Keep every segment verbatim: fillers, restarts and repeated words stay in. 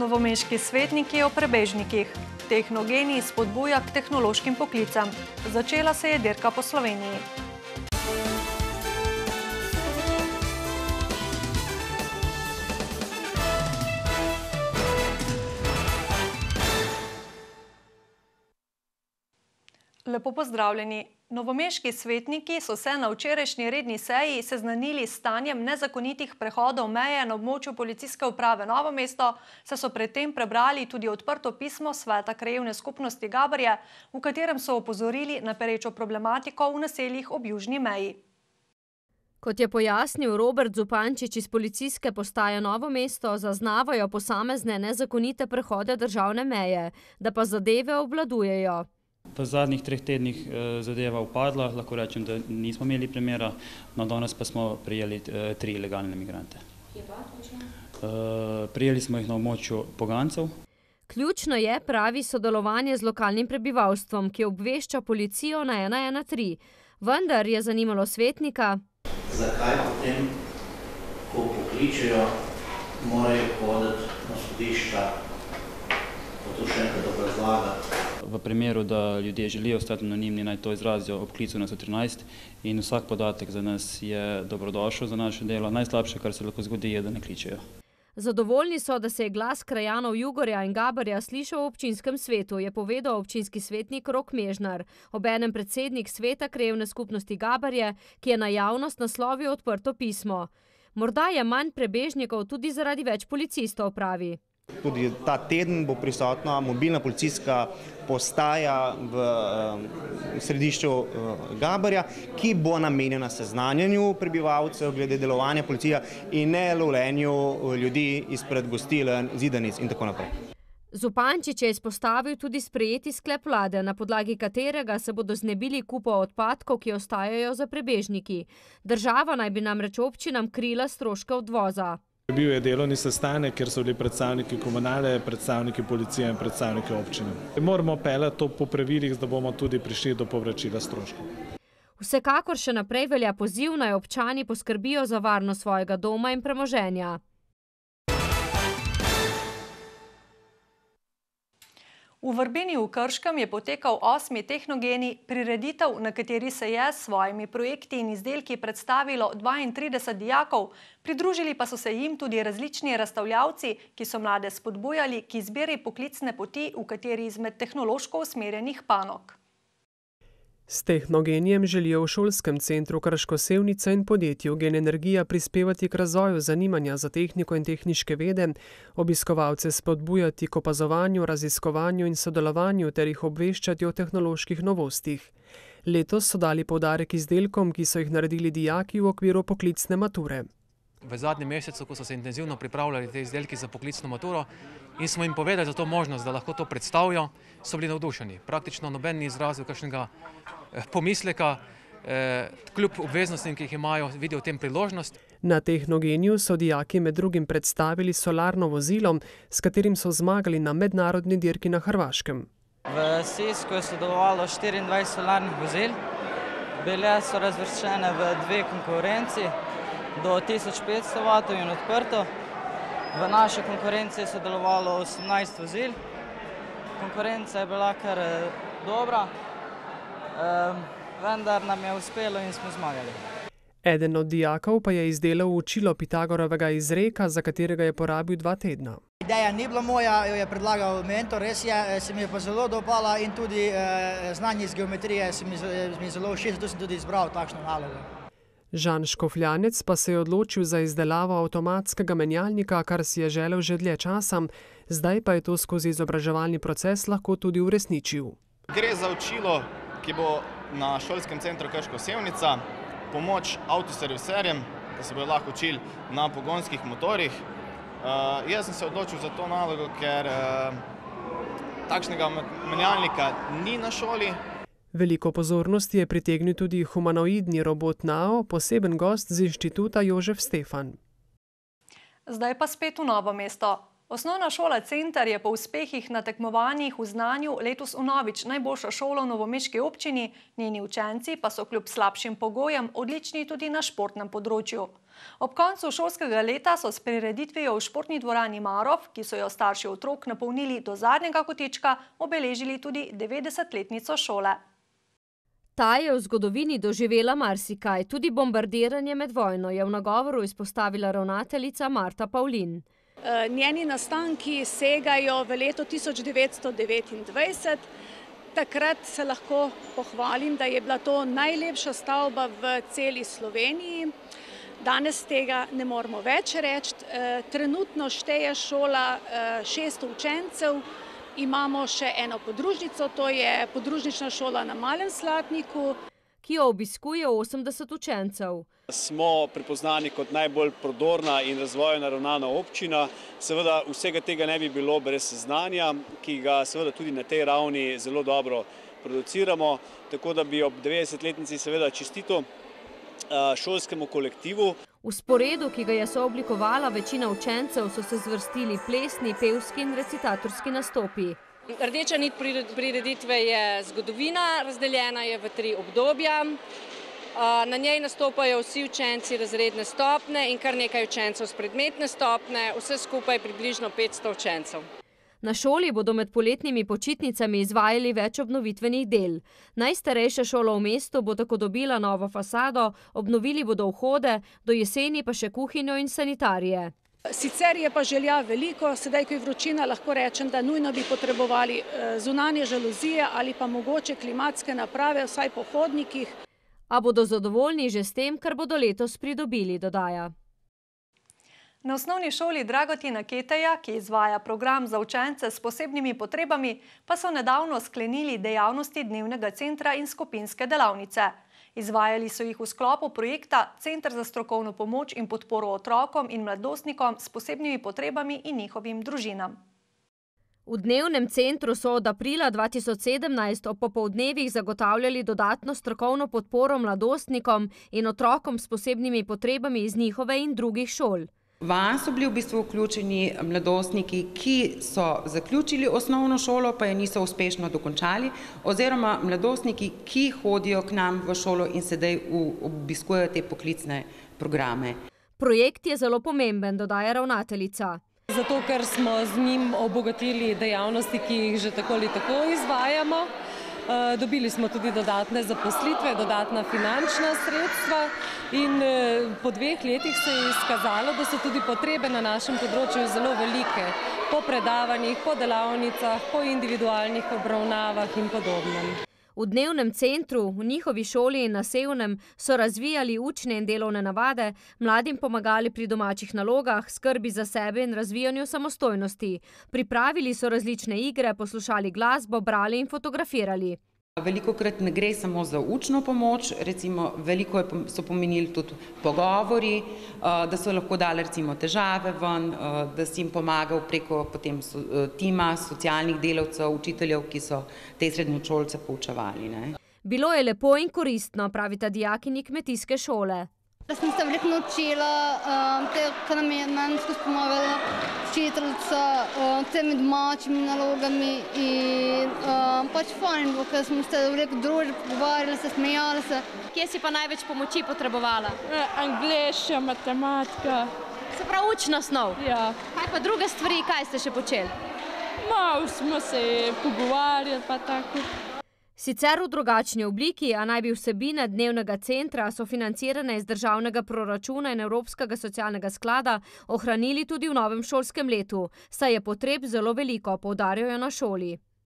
Novomeški svetniki o prebežnikih. Tehnogeni spodbuja k tehnološkim poklicam. Začela se je dirka po Sloveniji. Lepo pozdravljeni. Novomeški svetniki so se na včerajšnji redni seji seznanili s stanjem nezakonitih prehodov meje na območju policijske uprave Novo mesto, saj so predtem prebrali tudi odprto pismo Sveta krajevne skupnosti Gaberje, v katerem so opozorili na perečo problematiko v naseljih ob južni meji. Kot je pojasnil Robert Zupančič iz policijske postaje Novo mesto, zaznavajo posamezne nezakonite prehode državne meje, da pa zadeve obvladujejo. V zadnjih treh tednih zadeva upadla, lahko rečem, da nismo imeli primera, no danes pa smo prijeli tri ilegalne migrante. Kje pa točno? Prijeli smo jih na območju Pogancev. Ključno je, pravi, sodelovanje z lokalnim prebivalstvom, ki obvešča policijo na ena ena tri. Vendar je zanimalo svetnika, zakaj potem, ko pokličejo, morajo hoditi na sodišča, pa to še enkrat obrazlagati. V primeru, da ljudje želijo ostati anonimni, naj to izrazijo ob klicu na sto trinajst in vsak podatek za nas je dobrodošel za naše delo. Najslabše, kar se lahko zgodi, je, da ne kličejo. Zadovoljni so, da se je glas krajanov Jugorja in Gaberja slišal v občinskem svetu, je povedal občinski svetnik Rok Mežnar, obenem predsednik Sveta krajevne skupnosti Gaberje, ki je na javnost naslovil odprto pismo. Morda je manj prebežnikov tudi zaradi več policistov, pravi. Tudi ta teden bo prisotna mobilna policijska postaja v središču Gaberja, ki bo namenjena seznanjanju prebivalcev glede delovanja policije in ne lovljenju ljudi izpred gostiln, zidanic in tako naprej. Zupančič je izpostavil tudi sprejeti sklep vlade, na podlagi katerega se bodo znebili kupov odpadkov, ki ostajajo za prebežniki. Država naj bi namreč občinam krila stroške odvoza. Bil je delovni sestanek, kjer so bili predstavniki komunale, predstavniki policije in predstavniki občine. Moramo peljati to po pravilih, da bomo tudi prišli do povračila stroškov. Vsekakor še naprej velja poziv, naj občani poskrbijo za varnost svojega doma in premoženja. V Vrbini v Krškem je potekal osmi tehnogeni prireditev, na kateri se je s svojimi projekti in izdelki predstavilo dvaintrideset dijakov, pridružili pa so se jim tudi različni razstavljavci, ki so mlade spodbujali k izbiri poklicne poti v kateri izmed tehnološko usmerjenih panog. S tehnogenijem želijo v šolskem centru Krško Sevnica in podjetju Gen Energija prispevati k razvoju zanimanja za tehniko in tehniške vede, obiskovalce spodbujati k opazovanju, raziskovanju in sodelovanju ter jih obveščati o tehnoloških novostih. Letos so dali poudarek izdelkom, ki so jih naredili dijaki v okviru poklicne mature. V zadnjem mesecu, ko so se intenzivno pripravljali te izdelki za poklicno maturo in smo jim povedali za to možnost, da lahko to predstavijo, so bili navdušeni. Praktično noben ni izrazil kakšnega pomisleka, kljub obveznostim, ki jih imajo, vidijo v tem priložnost. Na tehnogeniju so dijaki med drugim predstavili solarno vozilo, s katerim so zmagali na mednarodni dirki na Hrvaškem. V Sisku je sodelovalo štiriindvajset solarnih vozil, bile so razvrščene v dve konkurenci, do tisoč petsto vatov in odprto. V naši konkurenci je sodelovalo osemnajst vozil. Konkurenca je bila kar dobra, vendar nam je uspelo in smo zmagali. Eden od dijakov pa je izdelal učilo Pitagorovega izreka, za katerega je porabil dva tedna. Ideja ni bila moja, jo je predlagal mentor, res je, se mi je pa zelo dopala in tudi znanje iz geometrije se mi zelo všeč, zato sem tudi izbral takšno nalogo. Žan Škofljanec pa se je odločil za izdelavo avtomatskega menjalnika, kar si je želel že dlje časa, zdaj pa je to skozi izobraževalni proces lahko tudi uresničil. Gre za učilo, ki bo na šolskem centru Krško Sevnica, pomoč avtoserviserjem, da se bodo lahko učili na pogonskih motorjih. Jaz sem se odločil za to nalogo, ker takšnega menjalnika ni na šoli. Veliko pozornosti je pritegnil tudi humanoidni robot Nao, poseben gost z inštituta Jožef Stefan. Zdaj pa spet v Novo mesto. Osnovna šola Center je po uspehih na tekmovanjih v znanju letos vnovič najboljša šola v novomeški občini, njeni učenci pa so kljub slabšim pogojem odlični tudi na športnem področju. Ob koncu šolskega leta so s prireditvijo v športni dvorani Marof, ki so jo starši otrok napolnili do zadnjega kotička, obeležili tudi devetdesetletnico šole. Ta je v zgodovini doživela marsikaj, tudi bombardiranje med vojno, je v nagovoru izpostavila ravnateljica Marta Pavlin. Njeni nastanki segajo v leto tisoč devetsto devetindvajset. Takrat se lahko pohvalim, da je bila to najlepša stavba v celi Sloveniji. Danes tega ne moremo več reči. Trenutno šteje šola šeststo učencev. Imamo še eno podružnico, to je podružnična šola na Malem Slatniku, ki jo obiskuje osemdeset učencev. Smo prepoznani kot najbolj prodorna in razvojno naravnana občina. Seveda vsega tega ne bi bilo brez znanja, ki ga seveda tudi na tej ravni zelo dobro produciramo. Tako da bi ob devetdesetletnici seveda čestital šolskemu kolektivu. V sporedu, ki ga je sooblikovala večina učencev, so se zvrstili plesni, pevski in recitatorski nastopi. Rdeča nit prireditve je zgodovina, razdeljena je v tri obdobja. Na njej nastopajo vsi učenci razredne stopnje in kar nekaj učencev s predmetne stopnje, vse skupaj približno petsto učencev. Na šoli bodo med poletnimi počitnicami izvajali več obnovitvenih del. Najstarejša šola v mestu bo tako dobila novo fasado, obnovili bodo vhode, do jeseni pa še kuhinjo in sanitarije. Sicer je pa želja veliko, sedaj, ko je vročina, lahko rečem, da nujno bi potrebovali zunanje žaluzije ali pa mogoče klimatske naprave, vsaj po hodnikih. A bodo zadovoljni že s tem, kar bodo letos pridobili, dodaja. Na osnovni šoli Dragotina Keteja, ki izvaja program za učence s posebnimi potrebami, pa so nedavno sklenili dejavnosti dnevnega centra in skupinske delavnice. Izvajali so jih v sklopu projekta Center za strokovno pomoč in podporo otrokom in mladostnikom s posebnimi potrebami in njihovim družinam. V dnevnem centru so od aprila dva tisoč sedemnajst ob popoldnevih zagotavljali dodatno strokovno podporo mladostnikom in otrokom s posebnimi potrebami iz njihove in drugih šol. Vanj so bili v bistvu vključeni mladostniki, ki so zaključili osnovno šolo, pa je niso uspešno dokončali, oziroma mladostniki, ki hodijo k nam v šolo in sedaj obiskujejo te poklicne programe. Projekt je zelo pomemben, dodaja ravnateljica. Zato, ker smo z njim obogatili dejavnosti, ki jih že tako ali tako izvajamo. Dobili smo tudi dodatne zaposlitve, dodatna finančna sredstva in po dveh letih se je izkazalo, da so tudi potrebe na našem področju zelo velike. Po predavanjih, po delavnicah, po individualnih obravnavah in podobnem. V dnevnem centru, v njihovi šoli in na Sevnem so razvijali učne in delovne navade, mladim pomagali pri domačih nalogah, skrbi za sebe in razvijanju samostojnosti. Pripravili so različne igre, poslušali glasbo, brali in fotografirali. Velikokrat ne gre samo za učno pomoč, recimo veliko so pomenili tudi pogovori, da so lahko dali recimo težave ven, da si jim pomagal preko potem tima socialnih delavcev, učiteljev, ki so te srednjošolce poučevali. Bilo je lepo in koristno, pravita dijakinji kmetijske šole. Da sem se veliko naučila, kar nam je meni skozi pomagala učiteljica, temi domačimi nalogami in pač fajn bo, ker smo se veliko družili, pogovarjali se, smejali se. Kje si pa največ pomoči potrebovala? Angleščina, matematika. Se pravi učna snov? Ja. Kaj pa druge stvari, kaj ste še počeli? Malo smo se pogovarjali pa tako. Sicer v drugačni obliki, a naj bi vsebine dnevnega centra, sofinancirane iz državnega proračuna in Evropskega socialnega sklada, ohranili tudi v novem šolskem letu, saj je potreb zelo veliko, poudarjajo na šoli.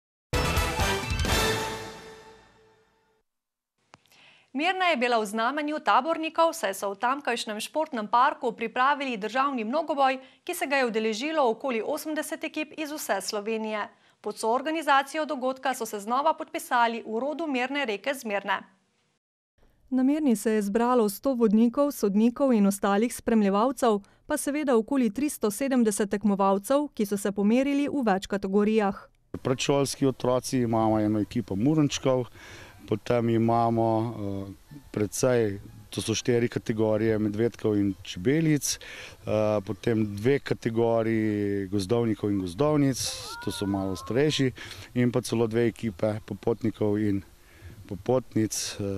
Mirna je bila v znamenju tabornikov, saj so v tamkajšnjem športnem parku pripravili državni mnogoboj, ki se ga je udeležilo okoli osemdeset ekip iz vse Slovenije. Pod soorganizacijo dogodka so se znova podpisali v rodu Mirne reke Zmirne. Na Mirni se je zbralo sto vodnikov, sodnikov in ostalih spremljevalcev, pa seveda okoli tristo sedemdeset tekmovalcev, ki so se pomerili v več kategorijah. Predšolski otroci imamo eno ekipo Murenčkov, potem imamo precej to so štiri kategorije medvedkov in čebelic, potem dve kategoriji gozdovnikov in gozdovnic, to so malo starejši, in pa celo dve ekipe popotnikov in popotnic,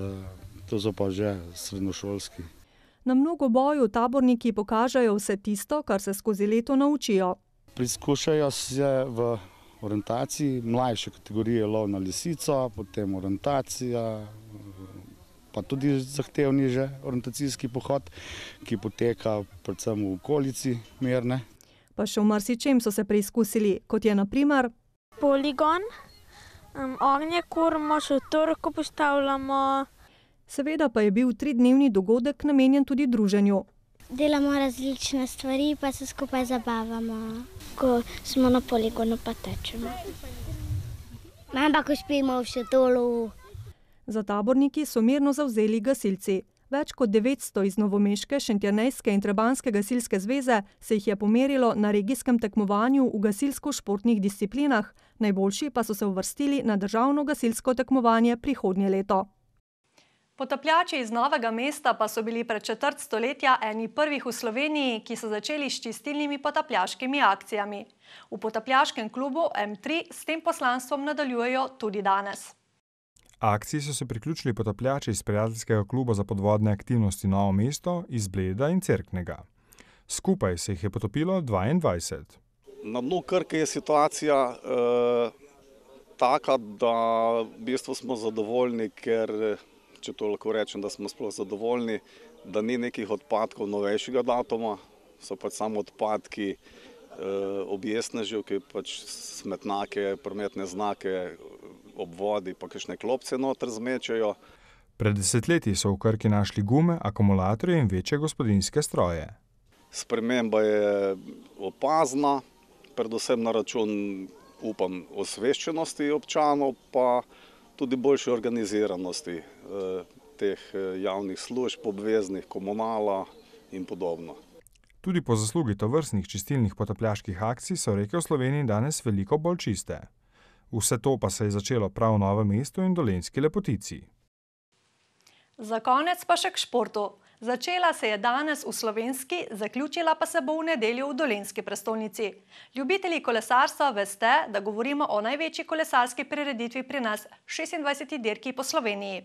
to so pa že srednjošolski. Na mnogoboju taborniki pokažejo vse tisto, kar se skozi leto naučijo. Preizkušajo se v orientaciji, mlajše kategorije lov na lisico, potem orientacija, pa tudi zahtevni že orientacijski pohod, ki poteka predvsem v okolici Mirne. Pa še v marsičem so se preizkusili, kot je na primer poligon, um, ognje kurmo, šotorko postavljamo. Seveda pa je bil tridnevni dogodek namenjen tudi druženju. Delamo različne stvari, pa se skupaj zabavamo, ko smo na poligonu, pa tečemo. Ampak ko spimo v šotoru. Za taborniki so mirno zavzeli gasilci. Več kot devetsto iz novomeške, šentjernejske in trebanjske gasilske zveze se jih je pomerilo na regijskem tekmovanju v gasilsko-športnih disciplinah, najboljši pa so se uvrstili na državno gasilsko tekmovanje prihodnje leto. Potapljači iz Novega mesta pa so bili pred četrt stoletja eni prvih v Sloveniji, ki so začeli s čistilnimi potapljaškimi akcijami. V potapljaškem klubu M tri s tem poslanstvom nadaljujejo tudi danes. Akciji so se priključili potapljači iz prijateljskega kluba za podvodne aktivnosti Novo mesto, iz Bleda in Cerknega. Skupaj se jih je potopilo dvaindvajset. Na dnu Krke je situacija eh, taka, da v bistvu smo zadovoljni, ker, če to lahko rečem, da smo sploh zadovoljni, da ni nekih odpadkov novejšega datuma, so pač samo odpadki eh, objesnežev, ki pač smetnake, prometne znake, ob vodi pa kakšne klopce noter zmečajo. Pred desetletji so v Krki našli gume, akumulatorje in večje gospodinjske stroje. Sprememba je opazna, predvsem na račun, upam, osveščenosti občanov, pa tudi boljše organiziranosti eh, teh javnih služb, obveznih, komunala in podobno. Tudi po zaslugi tovrstnih čistilnih potapljaških akcij so reke v Sloveniji danes veliko bolj čiste. Vse to pa se je začelo prav v Novem mestu in Dolenjski Lepotici. Za konec pa še k športu. Začela se je danes v Slovenski, zaključila pa se bo v nedeljo v Dolenjski prestolnici. Ljubitelji kolesarstva veste, da govorimo o največji kolesarski prireditvi pri nas, šestindvajseti dirki po Sloveniji.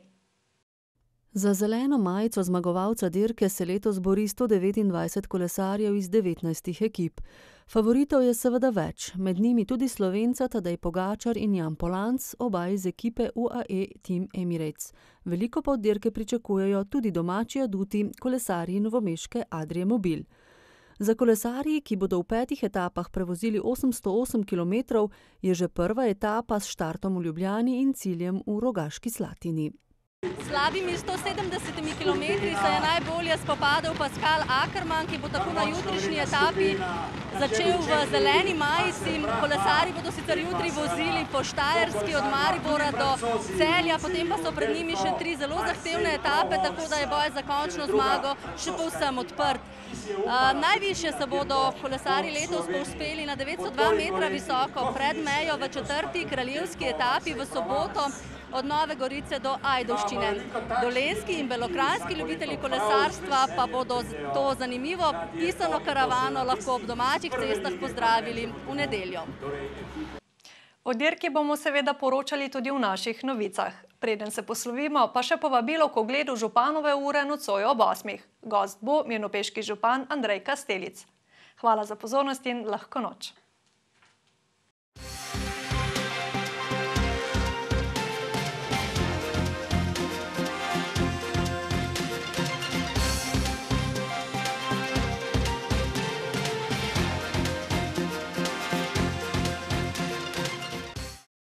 Za zeleno majico zmagovalca dirke se letos bori sto devetindvajset kolesarjev iz devetnajstih ekip. Favoritov je seveda več, med njimi tudi Slovenca Tadej Pogačar in Jan Polanc, oba iz ekipe U A E Team Emirates. Veliko pa od dirke pričakujejo tudi domači aduti, kolesarji novomeške Adrie Mobil. Za kolesarji, ki bodo v petih etapah prevozili osemsto osem kilometrov, je že prva etapa s štartom v Ljubljani in ciljem v Rogaški Slatini. S slabimi sto sedemdesetimi kilometri se je najbolje spopadel Pascal Ackermann, ki bo tako na jutrišnji etapi začel v zeleni majici. Kolesarji bodo sicer jutri vozili po Štajerski od Maribora do Celja, potem pa so pred njimi še tri zelo zahtevne etape, tako da je boj za končno zmago še povsem odprt. Uh, najvišje se bodo kolesarji letos povzpeli na devetsto dva metra visoko pred mejo v četrti kraljevski etapi v soboto od Nove Gorice do Ajdovščine. Dolenjski in belokranjski ljubitelji kolesarstva pa bodo to zanimivo pisano karavano lahko ob domačih cestah pozdravili v nedeljo. O dirki bomo seveda poročali tudi v naših novicah. Preden se poslovimo, pa še povabilo k ogledu županove ure nocoj ob osmih. Gost bo mirnopeški župan Andrej Kastelic. Hvala za pozornost in lahko noč.